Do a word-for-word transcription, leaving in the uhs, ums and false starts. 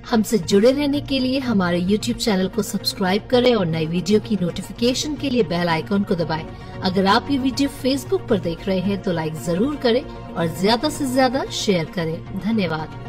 हमसे जुड़े रहने के लिए हमारे यूट्यूब चैनल को सब्सक्राइब करें और नई वीडियो की नोटिफिकेशन के लिए बेल आइकॉन को दबाएं। अगर आप ये वीडियो फेसबुक पर देख रहे हैं तो लाइक जरूर करें और ज्यादा से ज्यादा शेयर करें। धन्यवाद।